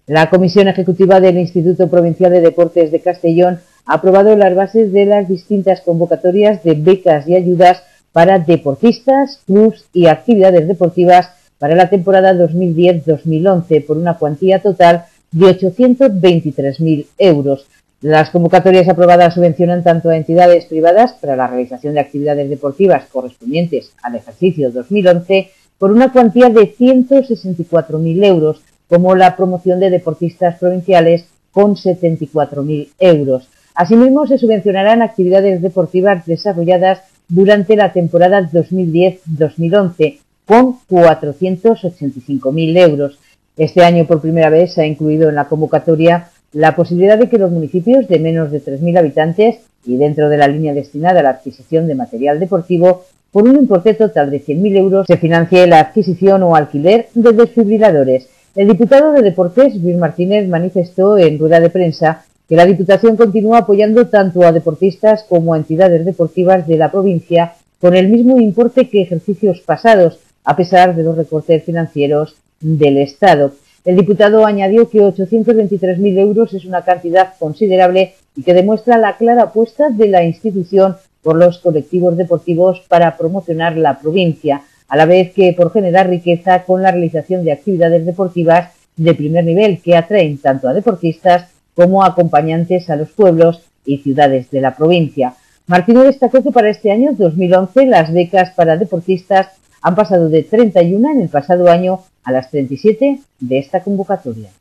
La Comisión Ejecutiva del Instituto Provincial de Deportes de Castellón ha aprobado las bases de las distintas convocatorias de becas y ayudas para deportistas, clubs y actividades deportivas para la temporada 2010-2011 por una cuantía total de 823.000 euros. Las convocatorias aprobadas subvencionan tanto a entidades privadas para la realización de actividades deportivas correspondientes al ejercicio 2011 por una cuantía de 164.000 euros, como la promoción de deportistas provinciales con 74.000 euros. Asimismo, se subvencionarán actividades deportivas desarrolladas durante la temporada 2010-2011 con 485.000 euros. Este año, por primera vez, se ha incluido en la convocatoria la posibilidad de que los municipios de menos de 3.000 habitantes y dentro de la línea destinada a la adquisición de material deportivo, por un importe total de 100.000 euros, se financie la adquisición o alquiler de desfibriladores. El diputado de Deportes, Luis Martínez, manifestó en rueda de prensa que la Diputación continúa apoyando tanto a deportistas como a entidades deportivas de la provincia con el mismo importe que ejercicios pasados, a pesar de los recortes financieros del Estado. El diputado añadió que 823.000 euros es una cantidad considerable y que demuestra la clara apuesta de la institución por los colectivos deportivos para promocionar la provincia, a la vez que por generar riqueza con la realización de actividades deportivas de primer nivel que atraen tanto a deportistas como a acompañantes a los pueblos y ciudades de la provincia. Martínez destacó que para este año 2011 las becas para deportistas han pasado de 31 en el pasado año a las 37 de esta convocatoria.